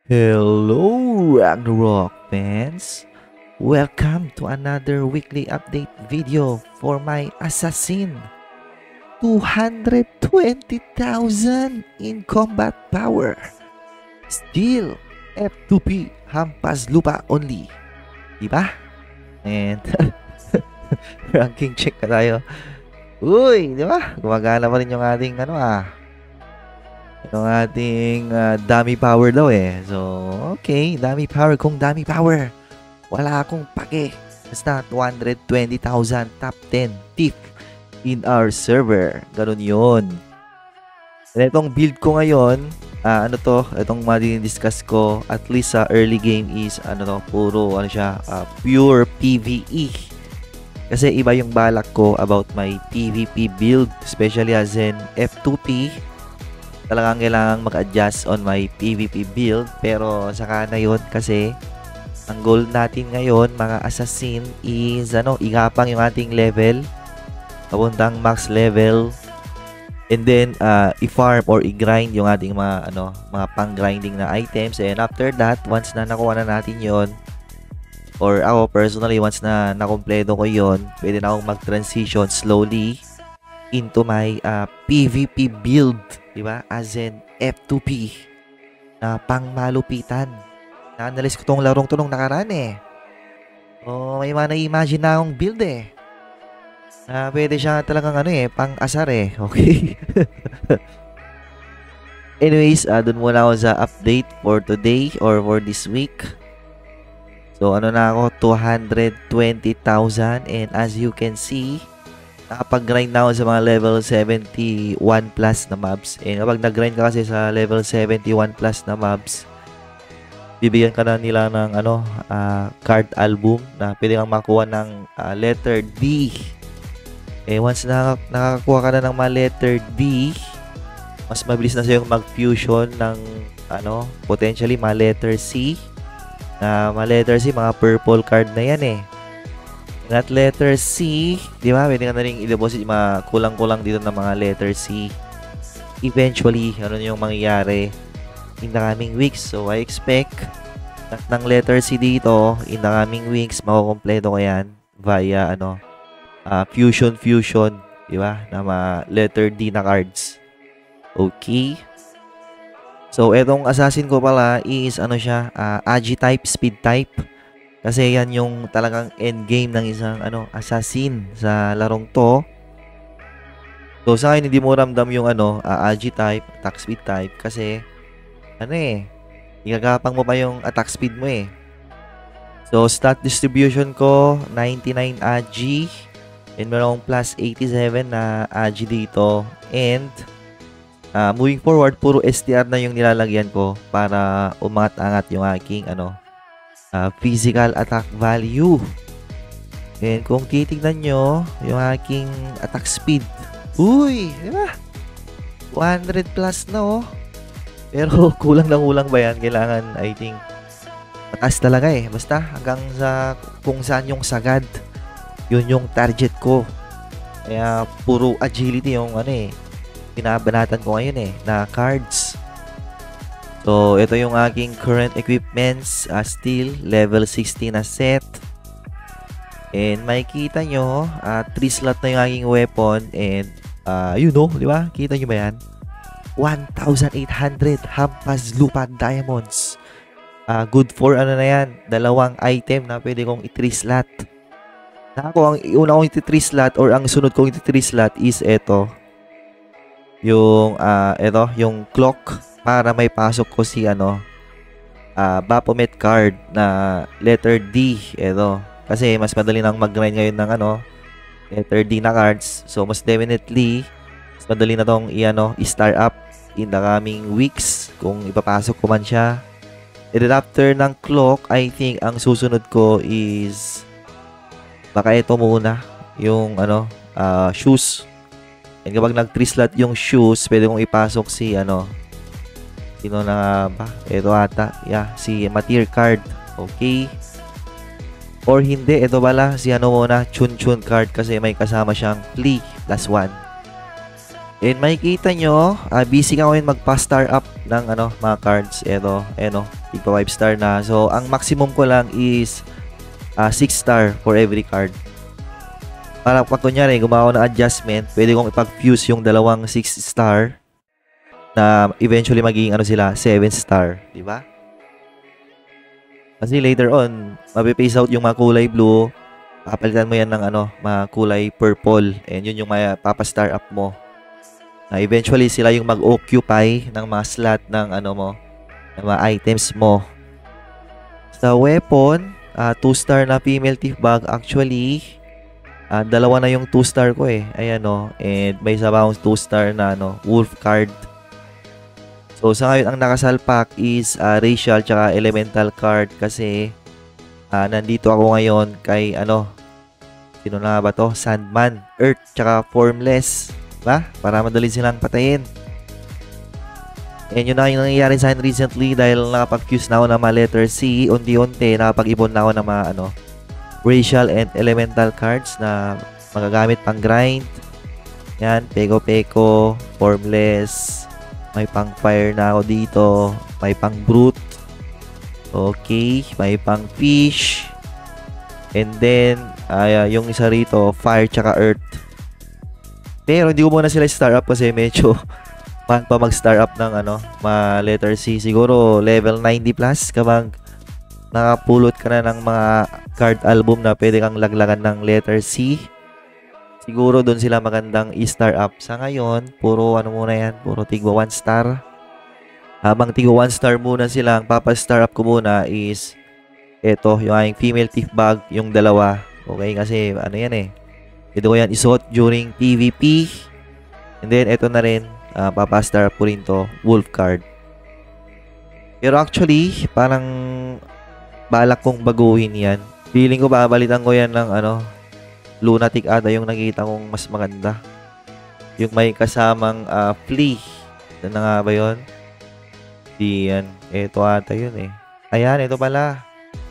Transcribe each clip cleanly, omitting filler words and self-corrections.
Hello, Ragnarok fans! Welcome to another weekly update video for my assassin. 220,000 in combat power. Still F2P hampas lupa only. Diba? And ranking check na tayo. Uy, diba? Gumagana pa rin yung ating yung ating dummy power daw eh. So, okay. Dummy power. Kung dummy power, wala akong pake. Basta 220,000 top 10 tip in our server. Ganun yun. And itong build ko ngayon, itong madidiscuss ko, at least sa early game is, puro, pure PvE. Kasi iba yung balak ko about my PvP build, especially as in F2P. Talagang kailangan mag-adjust on my PvP build, pero saka na yun kasi ang goal natin ngayon mga assassin is igapang yung ating level papuntang max level, and then i-farm or i-grind yung ating mga pang-grinding na items. And after that, once na nakuha na natin yon, or ako personally once na nakompleto ko yon, pwede na akong mag-transition slowly into my PvP build, diba? As in F2P na pangmalupitan. Na-analyze ko tong larong to nung nakaraan eh. So, may mga na-imagine na akong build eh. Pwede siya talagang pang-asar eh. Okay? Anyways, dun muna ako sa update for today or for this week. So, na ako, 220,000, and as you can see, nakapag-grind na ako sa mga level 71 plus na mobs. And kapag nag-grind ka kasi sa level 71 plus na mobs, bibigyan ka na nila ng card album na pwede kang makuha ng letter D. Once nakakakuha ka na ng mga letter D, mas mabilis na sa'yo mag-fusion ng potentially mga letter C. Mga letter C, mga purple card na yan eh. At letter C, di ba? Pwede ka na rin i-deposit yung mga kulang-kulang dito ng mga letter C. Eventually, yung mangyayari in the coming weeks. So, I expect ng letter C dito, in the coming weeks, makukompleto ko yan via, fusion, di ba? Na mga letter D na cards. Okay. So, etong assassin ko pala is, Agi type, speed type. Kasi yan yung talagang endgame ng isang assassin sa larong to. So sa akin hindi mo ramdam yung Agi type, attack speed type kasi igagapang mo pa yung attack speed mo eh. So stat distribution ko 99 Agi, and meron plus 87 na Agi dito, and moving forward puro STR na yung nilalagyan ko para umangat-angat yung aking physical attack value. And kung titignan nyo yung aking attack speed, uy, di ba? 200 plus na oh. Pero kulang ba yan? Kailangan, I think, mataas talaga eh. Basta hanggang sa kung saan yung sagad, yun yung target ko. Kaya puro agility yung binabanatan ko ngayon eh, na cards. So, ito yung aking current equipments. Still, level 60 na set. And makikita nyo, 3 slot na yung aking weapon. And, di ba? Kita nyo ba yan? 1,800 hampas lupa diamonds. Good for na yan. Dalawang item na pwede kong i-3 slot. Ako, ang una kong i-3 slot or ang sunod kong i-3 slot is ito. Yung clock. Para may pasok ko si Baphomet card na letter D. Ito. Kasi mas madali nang mag-grind ngayon ng letter D na cards. So mas definitely mas madali na tong i-star up in the coming weeks kung ipapasok ko man siya. And then after ng clock, I think ang susunod ko is baka ito muna yung shoes. And kapag nag 3 slot yung shoes, pwede kong ipasok si sino na ba? Ito ata. Yeah, si Matir card. Okay. Or hindi. Ito pala. Si muna. Chun Chun card kasi may kasama siyang Flea +1. And makikita nyo, busy ka ngayon magpa-star up ng mga cards. Ito, tigpa 5 star na. So, ang maximum ko lang is 6 star for every card. Para pag kunyari, gumawa ng adjustment, pwede kong ipag-fuse yung dalawang 6 star na eventually magiging ano sila, 7 star. Diba? Kasi later on, mapipace out yung mga kulay blue. Papalitan mo yan ng ano, mga kulay purple. And yun yung papastar up mo. Na eventually sila yung mag-occupy ng mga slot ng ano mo, ng mga items mo. Sa weapon, 2 star na female thief bag. Actually, dalawa na yung 2 star ko eh. Ayan o. And may sabang 2 star na ano, wolf card. So sa ngayon ang nakasalpak is racial tsaka elemental card kasi nandito ako ngayon kay ano, sino na ba to? Sandman, Earth tsaka Formless, ba? Para madali silang patayin. And yun na yung nangyayari sa akin recently dahil nakapag-fuse na ako ng mga letter C. Unti-unti nakapag-ipon na ako ng mga ano, racial and elemental cards na magagamit pang grind. Yan, Peko-Peko, Formless. May pang fire na ako dito. May pang brute. Okay. May pang fish. And then, yung isa rito, fire tsaka earth. Pero hindi ko muna sila star up kasi medyo mahal pa mag-star up ng ano, letter C. Siguro level 90 plus kapag nakapulot ka na ng mga card album na pwede kang laglagan ng letter C. Siguro doon sila magandang i-star up. Sa ngayon, puro ano muna yan, puro tigwa 1 star. Habang tigwa 1 star muna sila, ang papa-star up ko muna is ito, yung aking female thief bag, yung dalawa. Okay, kasi ano yan eh. Ito ko yan isuot during PvP. And then, ito na rin, papa-star up ko rin to, wolf card. Pero actually, parang balak kong baguhin yan. Feeling ko babalitan ko yan ng ano, Lunatic ata yung nakita kong mas maganda. Yung may kasamang flea. Ano na nga ba yun? Di yan. Ito ata yun eh. Ayan, ito pala.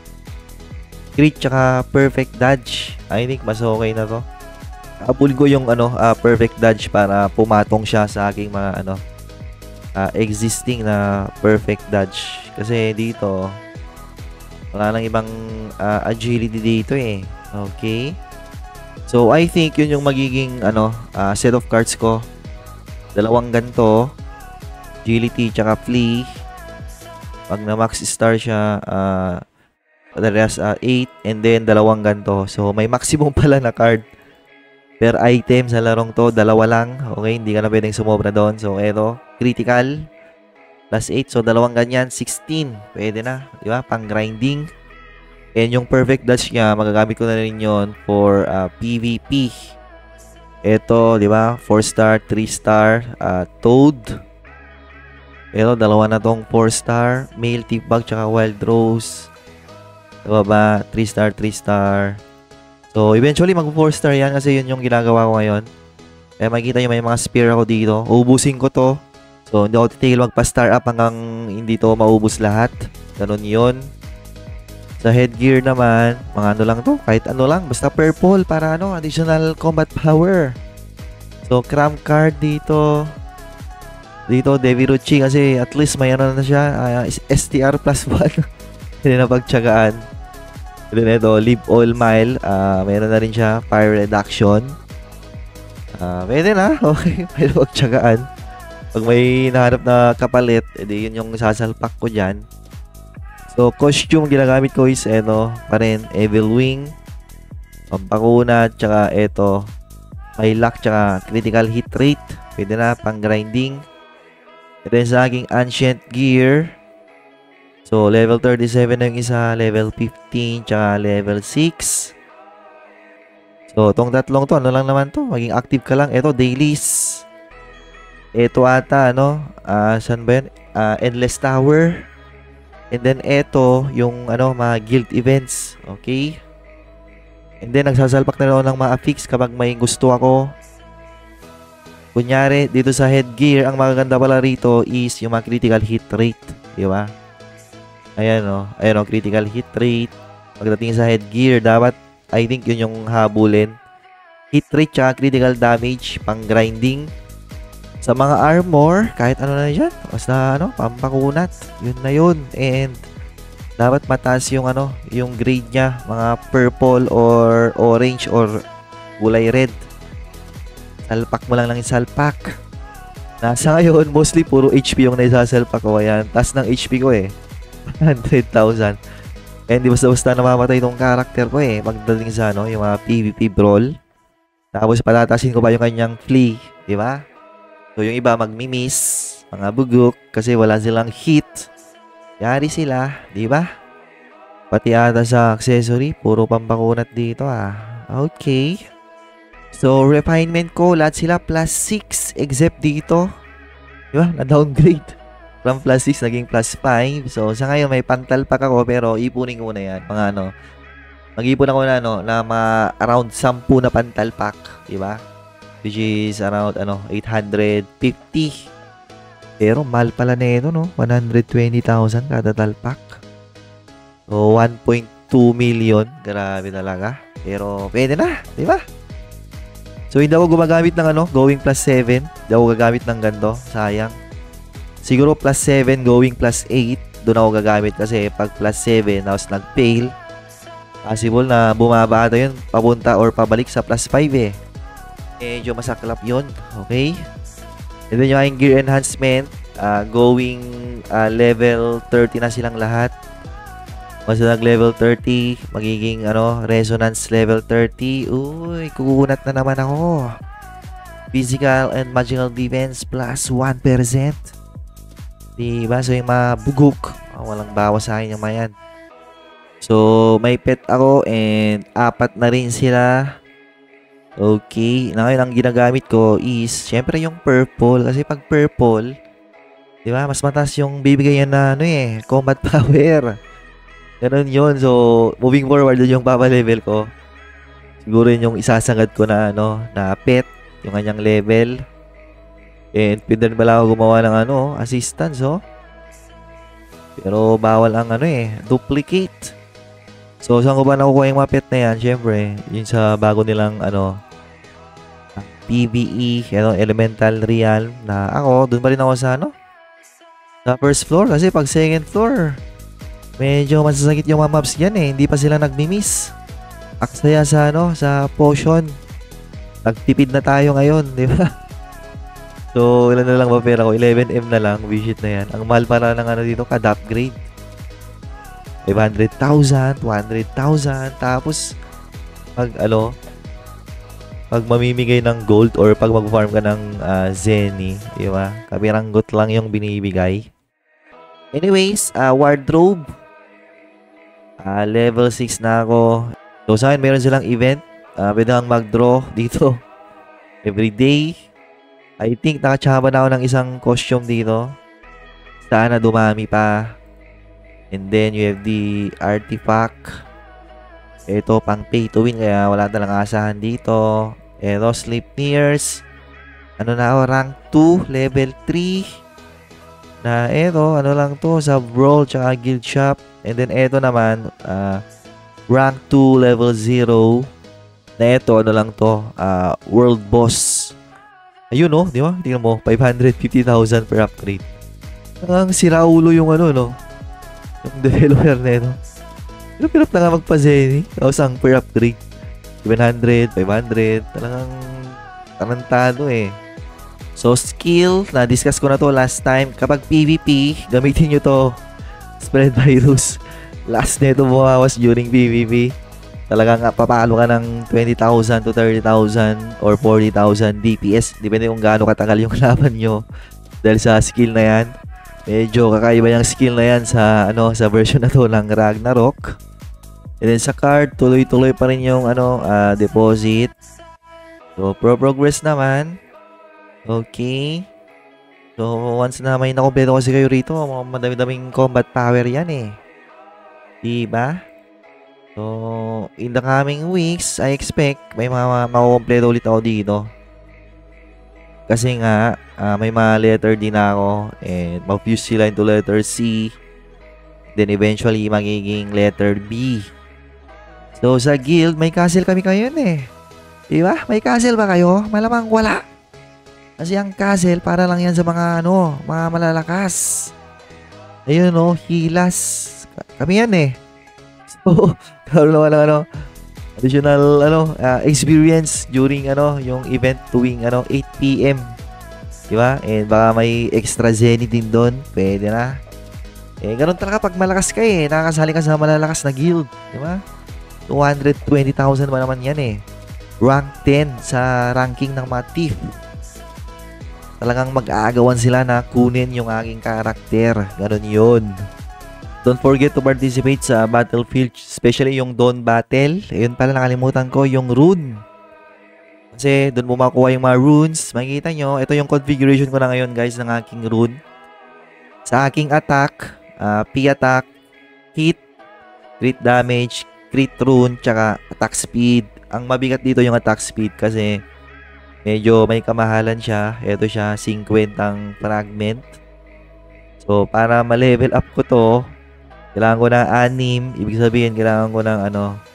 Crit tsaka perfect dodge. I think mas okay na to. Abulin ko yung ano, perfect dodge para pumatong siya sa aking mga ano, existing na perfect dodge. Kasi dito, wala nang ibang agility dito eh. Okay. So, I think yun yung magiging ano, set of cards ko. Dalawang ganito. Agility tsaka flea. Pag na max star siya, the rest 8. And then, dalawang ganito. So, may maximum pala na card per item sa larong to. Dalawa lang. Okay, hindi ka na pwedeng sumobra doon. So, eto. Critical. Plus 8. So, dalawang ganyan. 16. Pwede na. Di ba? Pang grinding. And yung perfect dodge niya, magagamit ko na rin yun for PvP. Ito, di ba? 4 star, 3 star, Toad. Ito, dalawa na tong 4 star. Male thief bag, tsaka wild rose. Diba ba? 3 star, 3 star. So, eventually, mag 4 star yan kasi yun yung ginagawa ko ngayon. Kaya makikita nyo may mga spear ako dito. Ubusin ko to. So, hindi ako titigil magpa-star up hanggang hindi to maubos lahat. Ganun yun. Sa headgear naman, mga ano lang to, kahit ano lang, basta purple para ano, additional combat power. So, cram card dito. Dito, Deviruchi kasi at least may ano na siya, STR plus 1. Hindi na pagtsagaan. And then ito, Live All Mile, mayroon na rin siya, Fire Reduction. Pwede na, okay, pwede pagtsagaan. Pag may nahanap na kapalit, edi yun yung sasalpak ko dyan. So, costume ginagamit ko is ito pa rin, Evil Wing, pampakuna, tsaka ito, may luck, tsaka critical hit rate. Pwede na, pang grinding. And then sa aking ancient gear, so level 37 na yung isa, level 15, tsaka level 6. So, tong tatlong to, ano lang naman to, maging active ka lang. Ito, dailies. Ito ata, ano, saan ba yun? Endless Tower. And then, eto, yung, ano, mga guild events. Okay? And then, nagsasalpak na rin ako ng mga affix kapag may gusto ako. Kunyari, dito sa headgear, ang magaganda pala rito is yung mga critical hit rate. Di ba? Ayan, o. Ayan, o, critical hit rate. Pagdating sa headgear, dapat, I think, yun yung habulin. Hit rate, tsaka critical damage, pang grinding. Sa mga armor, kahit ano na dyan, basta ano, pampakunat. Yun na yun. And dapat mataas yung ano, yung grade niya, mga purple or orange or kulay red. Salpak mo lang yung salpak. Nasa ngayon, mostly puro HP yung naisasalpak ko. Ayan, taas ng HP ko eh. 100,000. Kaya hindi basta-basta namamatay itong character ko eh. Pagdating sa ano, yung mga PvP brawl. Tapos patatasin ko pa yung kanyang flea. Diba? So yung iba magmi-miss. Mga bugok. Kasi wala silang hit. Yari sila, di ba? Pati ata sa accessory, puro pampakunat dito ah. Okay. So, refinement ko, lahat sila plus 6 except dito. Di ba? Na-downgrade. From plus 6, naging plus 5. So, sa ngayon, may pantalpak ako, pero ipunin ko na yan. Mga ano, mag-ipon ako na, ano, na around 10 na pantalpak. Di ba? Which is around, ano, 850. Pero mahal pala na ito, no? 120,000 kada talpak. So, 1.2 million. Grabe talaga. Pero, pwede na. Di ba? So, hindi ako gumagamit ng ano, going plus 7. Hindi ako gagamit ng ganito. Sayang. Siguro plus 7, going plus 8. Doon ako gagamit kasi pag plus 7, tapos nag-fail. Possible na bumaba ata yun. Papunta or pabalik sa plus 5 eh. Medyo masaklap yun. Okay? And then yung gear enhancement, going level 30 na silang lahat. Once nag-level 30, magiging ano, resonance level 30. Uy, kukunat na naman ako. Physical and magical defense plus 1%. Diba? So yung mga bugok, walang bawas sa akin yung mga yan. So, may pet ako and 4 na rin sila. Okay, na ngayon ang ginagamit ko is syempre yung purple kasi pag purple, 'di ba? Mas mataas yung bibigay yan na ano eh, combat power. Ganun 'yon. So, moving forward yung papa-level ko. Siguro yun yung isasagad ko na ano, na pet, yung kanyang level. And pwede pala ako gumawa ng ano, assistance, oh. Pero bawal ang ano eh, duplicate. So, saan ko ba nakukuha yung mga pet na yan? Syempre, yun sa bago nilang ano, PvE, ano, Elemental Realm na ako, dun pa rin ako sa ano, sa first floor kasi pag second floor, medyo masasakit yung mga mobs yan eh, hindi pa sila nagmi-miss. Aksaya sa ano, sa potion. Nagtipid na tayo ngayon, di ba? So, ilan na lang ba pera ko? 11M na lang, visit na yan. Ang mahal para ng ano dito, kada upgrade. 500,000, 200,000, tapos pag ano, pag mamimigay ng gold or pag mag-farm ka ng Zenny, di ba? Kabiranggot lang yung binibigay. Anyways, wardrobe. Level 6 na ako. So sa akin, meron silang event. Pwede kang mag-draw dito. Every day. I think nakachaba na ako ng isang costume dito. Sana dumami pa. And then you have the artifact. Ito pang pay to win kaya wala talang asahan dito. Ito Sleipnirs. Ano na ako? Rank 2, level 3. Na ito, ano lang to sa Brawl tsaka Guild Shop. And then ito naman, rank 2, level 0. Na ito, ano lang to, World Boss. Ayun oh, di ba? Tingnan mo, 550,000 per upgrade. Ang siraulo yung ano, no? Yung developer na ito. Hirap na nga magpa-Zenny. Tapos ang per upgrade. 700, 500. Talagang tarantado eh. So, skill. Na-discuss ko na to last time. Kapag PvP, gamitin nyo to. Spread virus. Last na ito bumawas during PvP. Talagang papalo ka ng 20,000 to 30,000 or 40,000 DPS. Depende kung gaano katagal yung laban nyo. Dahil sa skill na yan. Medyo kakaiba yung skill na yan sa ano sa version na to ng Ragnarok. And then sa card, tuloy-tuloy pa rin yung ano deposit. So progress naman. Okay. So once na may nakompleto kasi kayo rito, madami-daming combat power yan eh. Diba? So in the coming weeks, I expect may makukompleto ulit ako dito. Kasi nga, may mga letter din ako and mag-fuse sila into letter C. Then eventually, magiging letter B. So, sa guild, may castle kami ngayon eh. Diba? May castle ba kayo? Malamang wala. Kasi ang castle, para lang yan sa mga, mga malalakas. Ayun, hilas. Kami yan eh. So, karoon naman ng, additional, experience during, yung event tuwing, 8 PM. Diba? And baka may extra zenny din doon. Pwede na. Ganun talaga pag malakas ka nakakasali ka sa malalakas na guild. Diba? 220,000 ba naman yan Rank 10 sa ranking ng mga thief. Talagang mag-aagawan sila na kunin yung aking karakter. Ganun yun. Don't forget to participate sa battlefield, especially yung Dawn Battle. Ayun pala, nakalimutan ko yung rune. Kasi doon mo makuha yung mga runes. Makikita nyo, ito yung configuration ko na ngayon guys ng aking rune. Sa aking attack, P-attack, hit, crit damage, crit rune, tsaka attack speed. Ang mabigat dito yung attack speed kasi medyo may kamahalan siya. Ito siya, 50 ang fragment. So, para ma-level up ko to, kailangan ko ng 6. Ibig sabihin, kailangan ko ng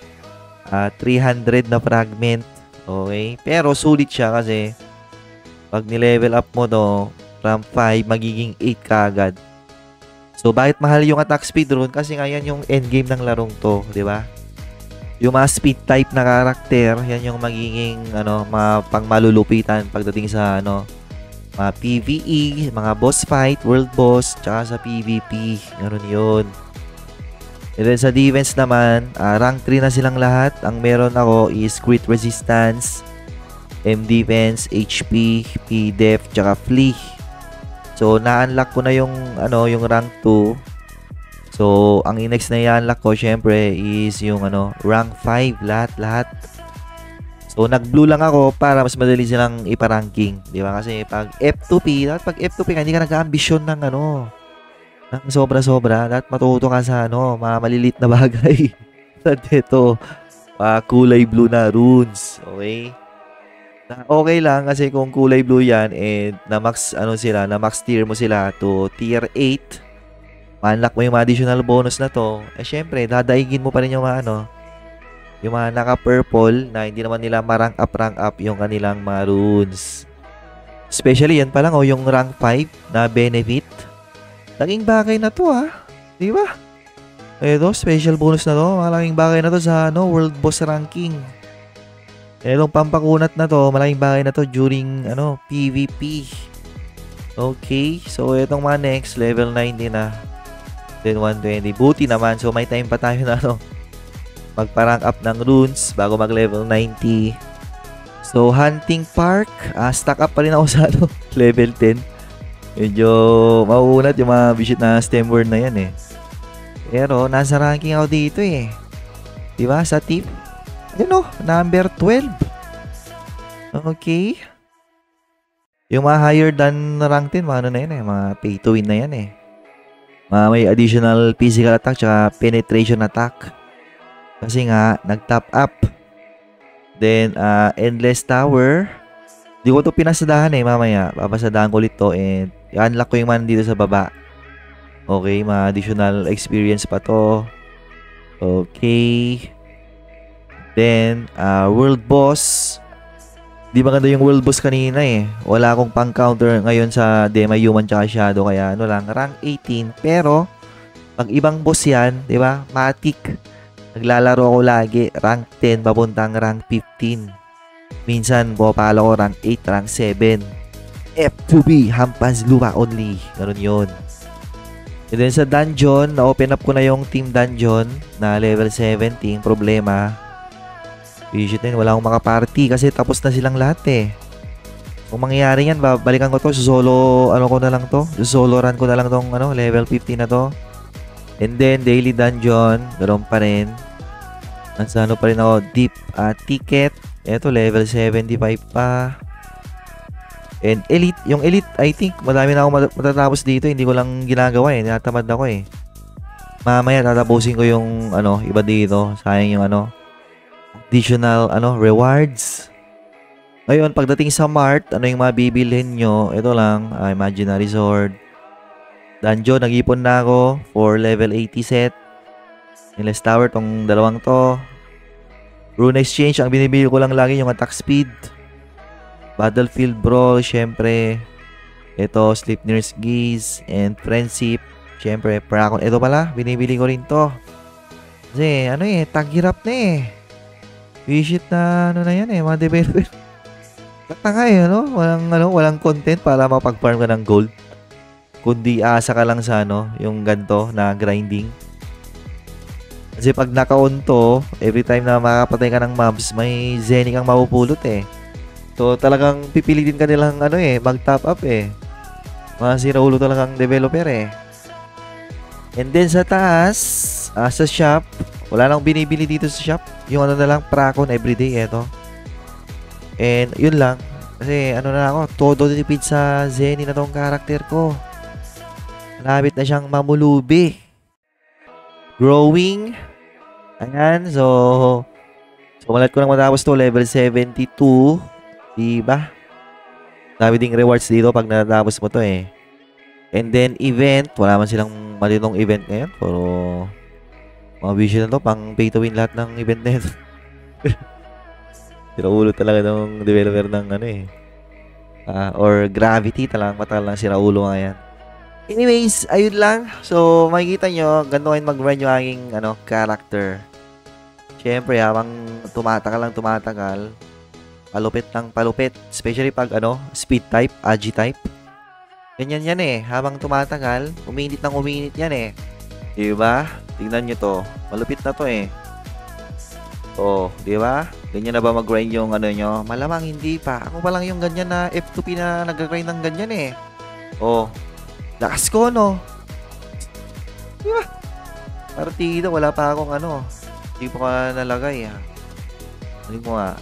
300 na fragment. Okay? Pero sulit siya kasi pag ni-level up mo to from 5, magiging 8 kaagad. So, bakit mahal yung attack speed rune? Kasi nga yan yung endgame ng larong to, di ba? Yung mga speed type na karakter, yan yung magiging mga pangmalulupitan pagdating sa mga PvE, mga boss fight, world boss, tsaka sa PvP. Ganun yun. And then sa defense naman, rank 3 na silang lahat. Ang meron ako is crit resistance, M defense, HP, P def, tsaka flee. So na-unlock ko na yung yung rank 2. So ang next na i-unlock ko syempre is yung rank 5 lahat. So nag-blue lang ako para mas madali silang ipa-ranking, di ba? Kasi pag F2P, dapat pag F2P ka, hindi ka nag-ambisyon ng ng sobra-sobra. Dapat matuto ka sa mga malilit na bagay. Sa dito, kulay blue na runes. Okay? Okay lang kasi kung kulay blue yan and na max tier mo sila to tier 8, ma-unlock mo yung mga additional bonus na to, syempre, dadaigin mo pa rin yung mga yung mga naka-purple na hindi naman nila rank up yung kanilang mga runes. Especially yan pa lang yung rank 5 na benefit. Laging bagay na to di ba? Ito, special bonus na to. Malaking bagay na to sa world boss ranking. Itong pampakunat na to, malaking bagay na to during PvP. Okay, so itong mga next level 90 na. Then 120. Buti naman, so may time pa tayo na magpa-rank up ng runes bago mag-level 90. So hunting park, stack up pa rin ako sa level 10. Medyo mauunat yung mga visit na stem word na yan Pero nasa ranking ako dito diba? Sa tip, number 12. Okay. Yung mga higher than rank 10, mga na yan mga pay to win na yan Mga may additional physical attack tsaka penetration attack. Kasi nga, nag-top up. Then, endless tower. Di ko ito pinasadahan mamaya. Papasadahan ko ulit to and i-unlock ko yung man dito sa baba. Okay, mga additional experience pa to. Okay. Then, world boss. Di maganda yung world boss kanina Wala akong pang-counter ngayon sa Dema Human tsaka Shadow. Kaya lang, rank 18. Pero, pag ibang boss yan, di ba? Matic. Naglalaro ako lagi. Rank 10, papuntang rank 15. Minsan, pala ko rank 8, rank 7. F2B, Hampans Lupa only. Ganun yun. And then sa dungeon, na-open up ko na yung team dungeon na level 17. Problema, wala akong makaparty kasi tapos na silang lahat Kung mangyayari yan, babalikan ko to. Solo, ko na lang to. Solo run ko na lang tong level 15 na to. And then, daily dungeon, ganoon pa rin. Nasa pa rin ako, deep ticket. Ito, level 75 pa. And elite, yung elite, I think, madami na ako matatapos dito. Hindi ko lang ginagawa Natamad ako Mamaya, tatapusin ko yung, iba dito. Sayang yung, additional, rewards. Ngayon, pagdating sa Mart, yung mga bibilhin nyo? Ito lang, imaginary sword. Dungeon, nag-ipon na ako for level 80 set. Endless tower, tong dalawang to. Rune exchange, ang binibili ko lang lagi yung attack speed. Battlefield Brawl, syempre. Ito, Sleipnir's Gaze and Friendship. Syempre, Prakon. Ito pala, binibili ko rin to. Kasi, ano taghirap na Visit na, ano na yan mga developer. Tanga ano? Walang content para mapag-farm ka ng gold. Kundi asa ka lang sa, yung ganto na grinding. Kasi pag naka-on to, every time na makapatay ka ng mobs, may Zenny kang mapupulot So, talagang pipilitin ka nilang, mag-top up Mga siraulo talagang developer And then sa taas, sa shop, wala nang binibili dito sa shop. Yung na lang, Prakon everyday, eto. And yun lang. Kasi na ako, todo tipid sa Zenny na tong karakter ko. Malapit na siyang mamulubi. Growing. Ayan, so malat ko nang matapos to, level 72. Diba? Dami ding rewards dito pag natapos mo to And then, event. Wala man silang malinong event ngayon. Pero, mga vision na to, pang pay to win lahat ng event na ito. Siraulo talaga ng developer ng or Gravity. Talagang matagal lang siraulo nga yan. Anyways, ayun lang. So, makikita nyo, ganito kayo mag-run yung aking character. Siyempre, habang tumatagal, palupit ng palupit. Especially pag speed type, agi type. Ganyan yan habang tumatagal, uminit ng uminit yan Diba? Tingnan nyo to. Malupit na to Oh, diba? Ganyan na ba mag-grind yung nyo? Malamang hindi pa. Ako pa lang yung ganyan na F2P na nag-grind ng ganyan Oh, lakas ko, Diba? Partida, wala pa akong hindi pa ka nalagay, Hindi mo nga.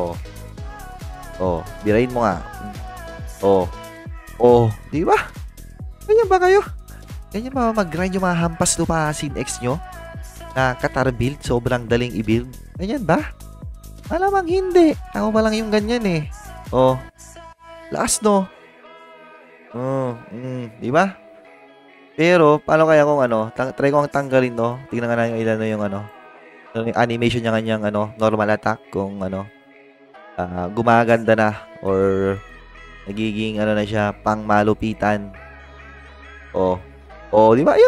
Birahin mo nga. Diba? Ganyan ba kayo? Ganyan ba mag-grind yung mga hampas lupa Sin-X nyo? Na Qatar build, sobrang daling i-build. Ganyan ba? Malamang hindi. Ako pa lang yung ganyan lakas diba? Pero, paano kaya kung try ko ang tanggalin tingnan nga na yung ilan yung yung animation niya kanyang normal attack kung gumaganda na or nagiging na siya pang malupitan. Di ba? Ayun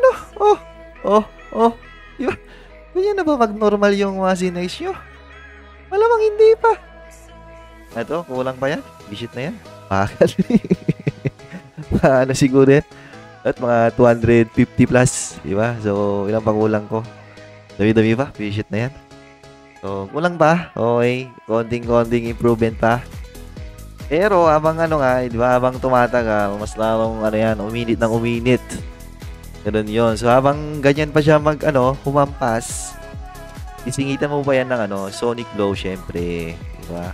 di ba? Ganyan na ba mag-normal yung mga Sin-X nyo? Malamang hindi pa. Ito, kulang pa yan. Visit na yan. Bakal. Siguro yan. At mga 250 plus. Diba? So, ilang pa kulang ko? Dami-dami pa. Visit na yan. So, kulang pa. Okay. Konting improvement pa. Pero, habang diba? Habang tumatagal, mas lalong uminit ng uminit. Ganun yun. So, habang ganyan pa siya humampas, isingitan mo ba yan ng Sonic Blow, syempre. Diba?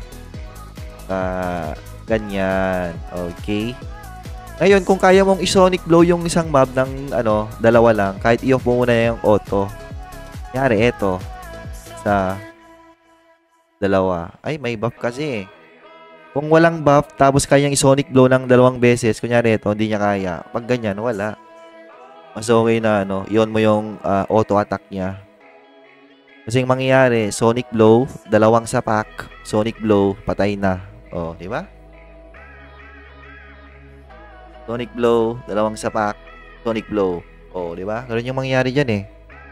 Ganyan. Okay. Ngayon, kung kaya mong i-Sonic Blow yung isang mob ng dalawa lang, kahit i-off mo muna yung auto. Kunyari, eto. Sa dalawa. Ay, may buff kasi Kung walang buff, tapos kayang i-Sonic Blow ng 2 beses, kunyari eto, hindi niya kaya. Pag ganyan, wala. Mas okay na i-on mo yung auto attack niya. Kasi yung mangyayari, Sonic Blow, 2 sapak, Sonic Blow, patay na. Di ba? Sonic Blow, 2 sapak, Sonic Blow. Di ba? Ganun yung mangyayari dyan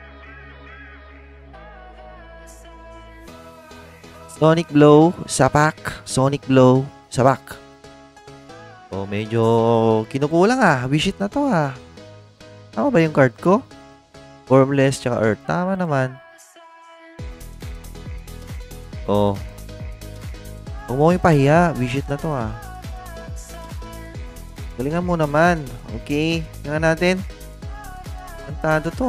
Sonic Blow, sapak, Sonic Blow, sapak. Medyo kinukulang Wish it na to Tama ba yung card ko? Formless tsaka Earth. Tama naman. Huwag mo ipahiya. Wish it na to Galingan mo naman. Okay. Tingnan natin. Kantado to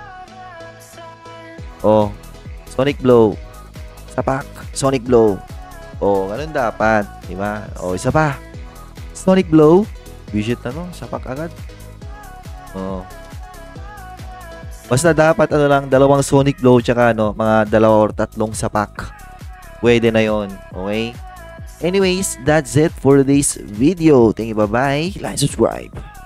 Sonic Blow. Sapak. Sonic Blow. Ganun dapat. Diba? Isa pa. Sonic Blow. Wish it na to. Sapak agad. Basta dapat 2 Sonic Blow tsaka mga 2 or 3 sapak. Pwede na yon. Okay? Anyways, that's it for today's video. Thank you. Bye-bye. Like, subscribe.